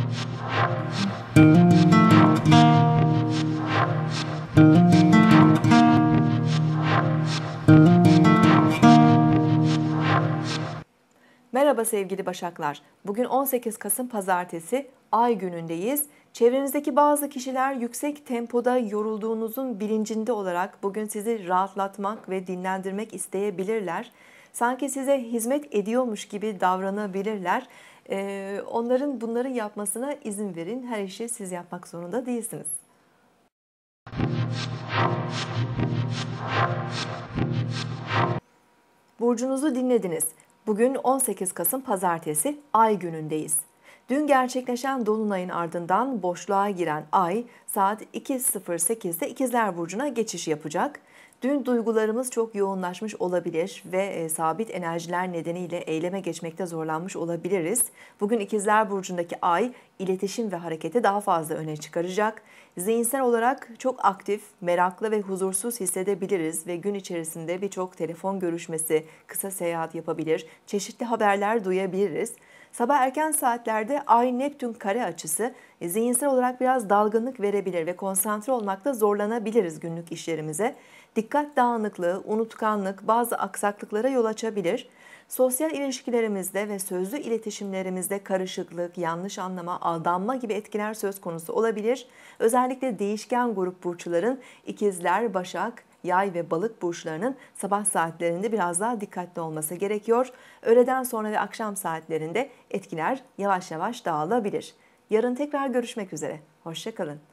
Merhaba sevgili Başaklar. Bugün 18 Kasım Pazartesi, Ay günündeyiz. Çevrenizdeki bazı kişiler yüksek tempoda yorulduğunuzun bilincinde olarak bugün sizi rahatlatmak ve dinlendirmek isteyebilirler. Sanki size hizmet ediyormuş gibi davranabilirler. Onların bunları yapmasına izin verin. Her işi siz yapmak zorunda değilsiniz. Burcunuzu dinlediniz. Bugün 18 Kasım Pazartesi, Ay günündeyiz. Dün gerçekleşen Dolunay'ın ardından boşluğa giren Ay, saat 2.08'de İkizler Burcu'na geçiş yapacak. Dün duygularımız çok yoğunlaşmış olabilir ve sabit enerjiler nedeniyle eyleme geçmekte zorlanmış olabiliriz. Bugün İkizler Burcu'ndaki Ay, iletişim ve hareketi daha fazla öne çıkaracak. Zihinsel olarak çok aktif, meraklı ve huzursuz hissedebiliriz ve gün içerisinde birçok telefon görüşmesi, kısa seyahat yapabilir, çeşitli haberler duyabiliriz. Sabah erken saatlerde Ay-Neptün kare açısı zihinsel olarak biraz dalgınlık verebilir ve konsantre olmakta zorlanabiliriz günlük işlerimize. Dikkat dağınıklığı, unutkanlık, bazı aksaklıklara yol açabilir. Sosyal ilişkilerimizde ve sözlü iletişimlerimizde karışıklık, yanlış anlama, aldanma gibi etkiler söz konusu olabilir. Özellikle değişken grup burçların İkizler, Başak, Yay ve Balık burçlarının sabah saatlerinde biraz daha dikkatli olması gerekiyor. Öğleden sonra ve akşam saatlerinde etkiler yavaş yavaş dağılabilir. Yarın tekrar görüşmek üzere. Hoşça kalın.